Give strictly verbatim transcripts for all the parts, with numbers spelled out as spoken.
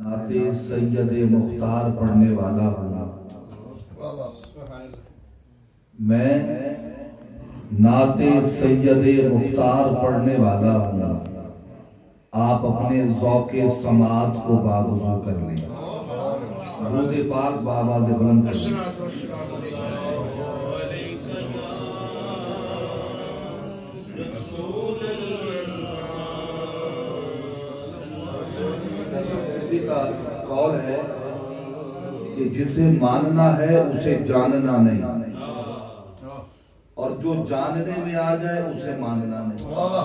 नाते सैयद मुख्तार पढ़ने वाला हूँ। मैं नाते सैयद मुख्तार पढ़ने वाला हूँ। आप अपने ज़ौक़े समात को बावज़ू कर लें। दुरूद पाक बावाज़ बुलंद कर लें। किसी का कौल है कि जिसे मानना है उसे जानना नहीं, और जो जानने में आ जाए उसे मानना नहीं।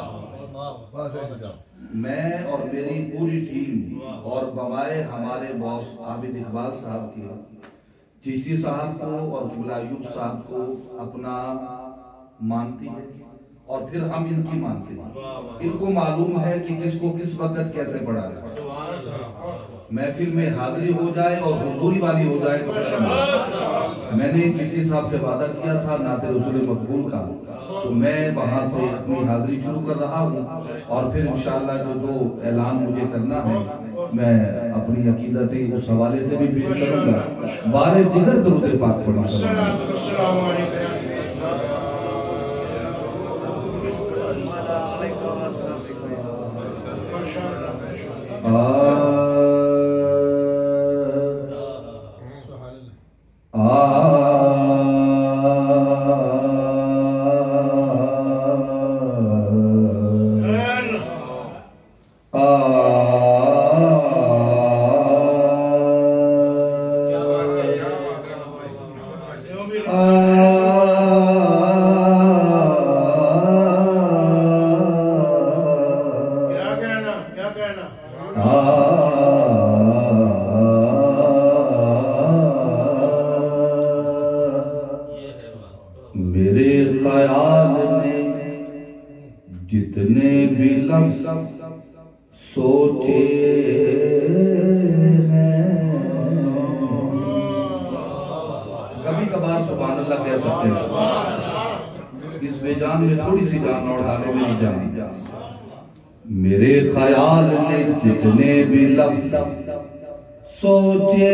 मैं और मेरी पूरी टीम और बवाए हमारे बॉस आबिद इकबाल साहब की चिश्ती साहब को और किबला अयूब साहब को अपना मानती है, और फिर हम इनकी मानते हैं। इनको मालूम है कि किसको किस वक्त कैसे पढ़ा है। महफिल में हाजिरी हो जाए और हुजूरी वाली हो जाए तो मैंने चिश्ती साहब से वादा किया था नाते रसूल मकबूल का, तो मैं वहां से अपनी हाजिरी शुरू कर रहा हूँ, और फिर इंशाअल्लाह जो जो ऐलान मुझे करना है मैं अपनी अकीदत उस हवाले से भी पेश करूंगा। बारे दिगर दुरूद पाक पढ़ूंगा। मेरे ख्याल में जितने भी लफ्ज़ सोचे हैं, कभी कभार सुभान अल्लाह कह सकते हैं, इस बेजान में थोड़ी सी जान और डाले मेरी जान। मेरे ख्याल में जितने भी लफ्ज़ सोचे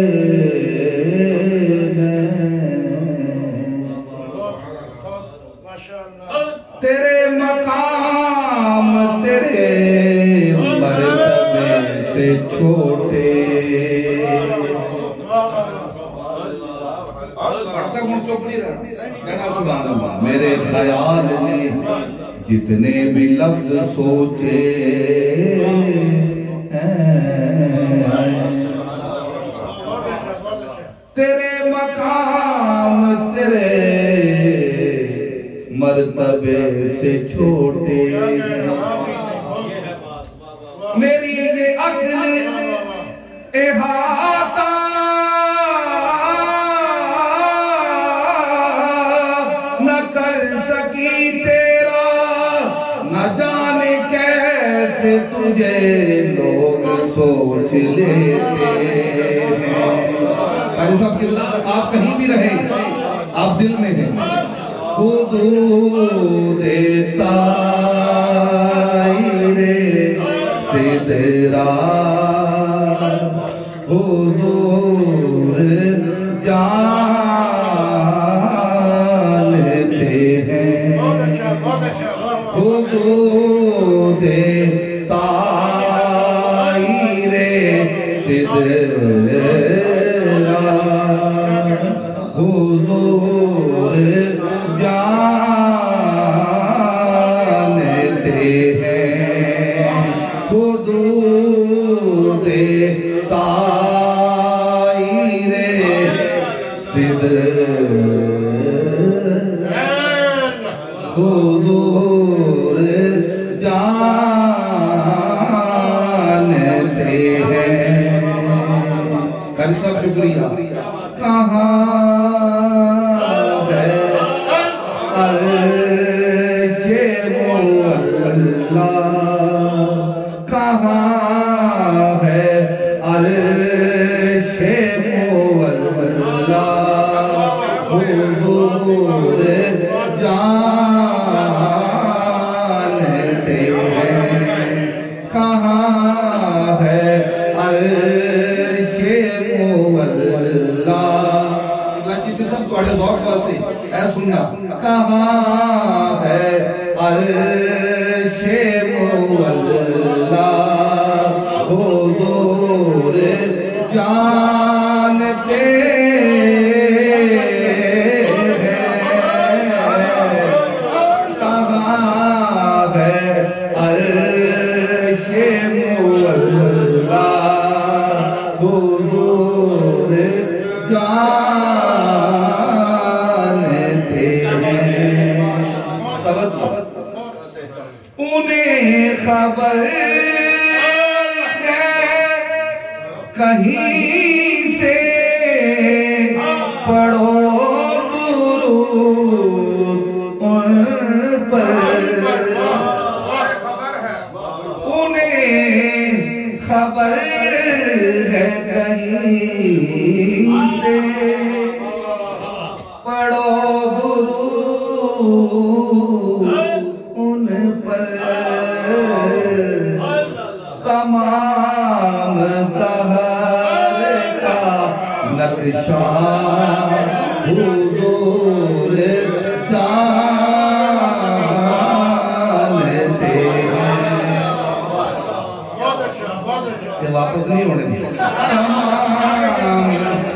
तेरे मकाम तेरे मर्तबे से छोटे, मेरे ख्याल में जितने भी लफ्ज सोचे तेरे मकाम तेरे मर्तबे से छोटे, मेरी ये अक्ल इहाता न कर सकी तेरा, न जाने कैसे तुझे लोग सोच लेते हैं। अरे साहब किबला, आप कहीं भी रहे, आप दिल में हैं। हुदूद ताईरे सिदरा हुजूर जानते हैं, हुदूद ताईरे सिदरा हुजूर जानते हैं, हुदूद ताईरे सिदरा हुजूर जानते हैं। कल सब शुक्रिया। कहाँ कहाँ है अर्शे मुअल्ला, हुजूर जानते हैं, कहाँ है تھوڑے ذوق واسطے اے سننا کہاں ہے عرش مولا حضور جانتے خبر ہے کہیں سے پڑھو درود ان پر انہیں خبر ہے کہیں سے پڑھو درود ان پر تمام دہر کا نقشہ حضور جانتے ہیں یہ واپس نہیں ہونے دیں تمام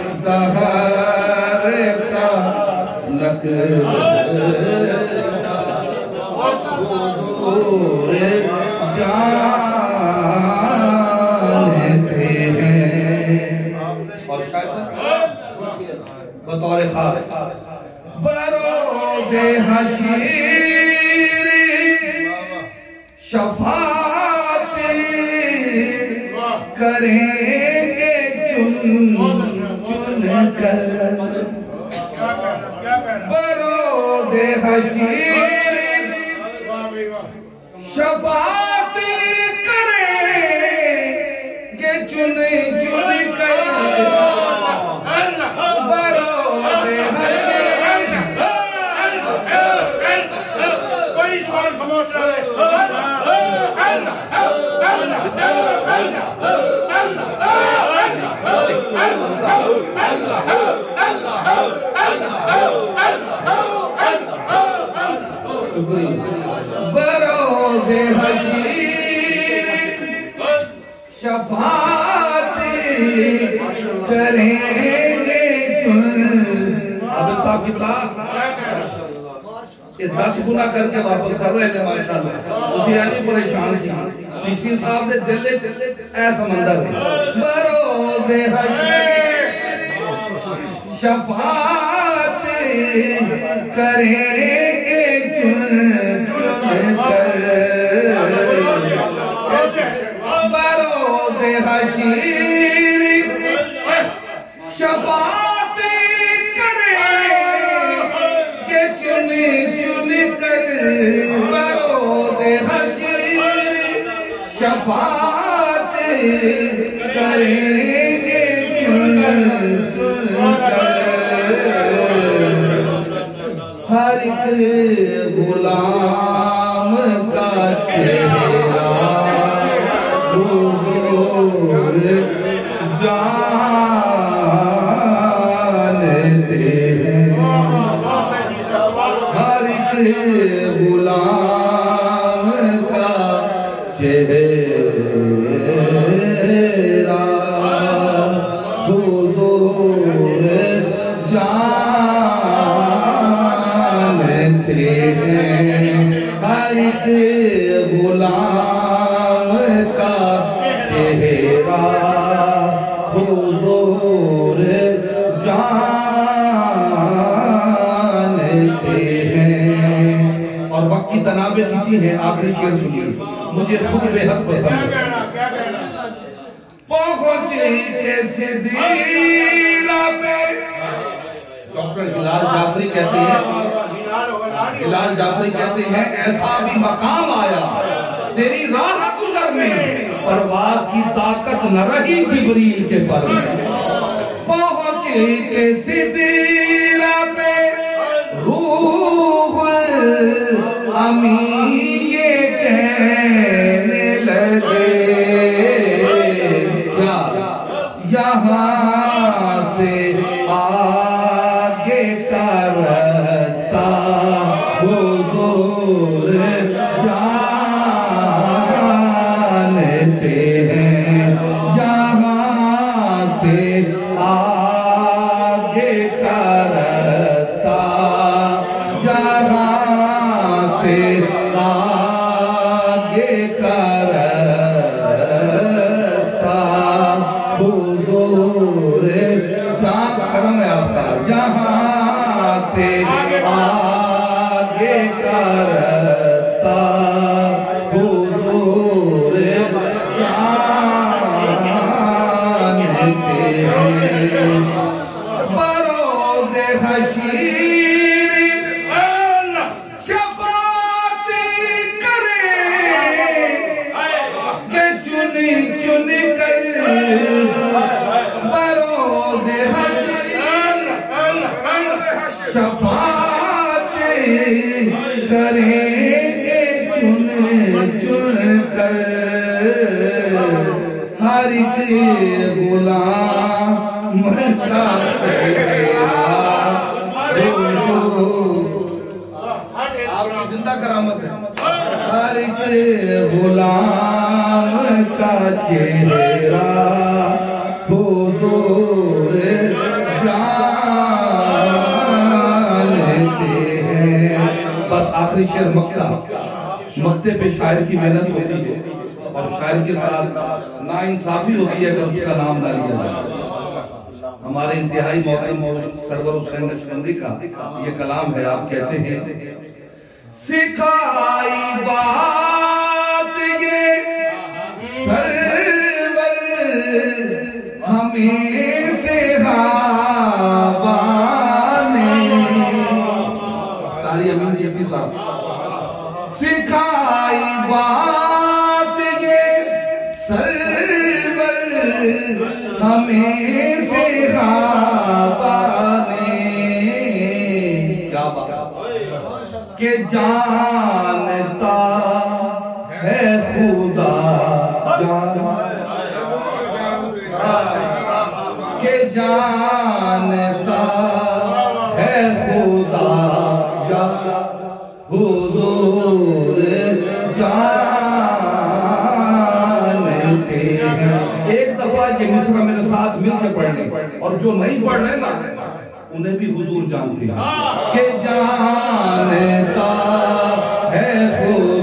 دہر کا نقشہ حضور جانتے بطور خاص بروز حشیر شفاعت کریں گے چن چن کر بروز حشیر شفاعت کریں گے چن چن کر بروز حشیر شفاعت کریں گے چن اب صاحب کی بلا یہ دس گنا کر کے واپس کر رہے ہیں ماشاءاللہ اسی یعنی پریشان سی چشتی صاحب دے دل اے سمندر بروز حشیر شفاعت کریں گے چن چن کر بروز حشیر شفاعت کریں گے چن چن کر بروز حشیر شفاعت کریں گے چن چن کر ہر ایک غلام کا چہرہ حضور جانتے ہیں ہر ایک غلام کا چہرہ حضور جانتے ہیں ہر ایک غلام کا چہرہ حضور جانتے ہیں اور وقت کی تنابیں کھینچی ہیں آخری شعر سنیے مجھے خود بے حد پسند ہے پہنچے کے صدیرہ پہ ڈاکٹر ہلال جعفری کہتے ہیں ہلال جعفری کہتے ہیں ایسا بھی مقام آیا تیری راہ گزر میں پرواز کی طاقت نہ رہی جبریل کے پر میں پہنچے کے صدیرہ پہ روح امین یہ کہنے لگے کیا یہاں سے آگے کا حضور جہاں کرم ہے آپ کا جہاں سے آگے کا رستہ حضور جانتے ہیں بروز حشیر شفاعت کرے کہ چن چن کر بروز حشیر شفاعت کریں گے چن چن کر ہر ایک غلام کا آپ کی زندہ کرامت ہے ہر ایک غلام کا چہرہ حضور جانتے ہیں بس آخری شعر مقطع مقطع پہ شاعر کی محنت ہوتی ہے اور شاعر کے ساتھ نا انصافی ہوتی ہے اگر اس کا نام نہ لیا جائے ہمارے انتہائی محترم سرور حسین نقشبندی کا یہ کلام ہے آپ کہتے ہیں سکھائی بات یہ سرور ہمیں صحابہ نے تاریخ امین جیسی صاحب سکھائی بات یہ سرور ہمیں صحابہ نے کیا بات کہ جانتا ہے خدا کہ جانتا ہے خدا حضور جانتے ہیں ایک دفعہ یہ مصرع میرے ساتھ مل کے پڑھ لیں اور جو نہیں پڑھ رہے نا انہیں بھی حضور جانتے ہیں کہ جانتا ہے خدا